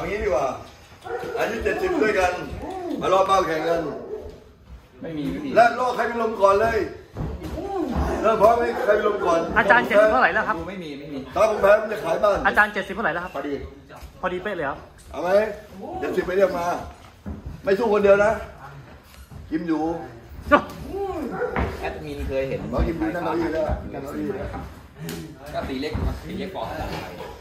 งี้ดีกว่าอายุ70ด้วยกันมารอเป้าแข่งกันไม่มีและรอใครเป็นลมก่อนเลยเริ่มพร้อมไหมใครเป็นลมก่อนอาจารย์70เท่าไหร่แล้วครับไม่มีถ้าผมแพ้ผมจะขายบ้านอาจารย์70เท่าไหร่แล้วครับพอดีเป๊ะเลยครับเอาไหม70ไปเรียกมาไม่สู้คนเดียวนะกิมอยู่แอดมินเคยเห็นกิมอยู่นั่งเก้าอี้แล้วก็ตีเล็กปอด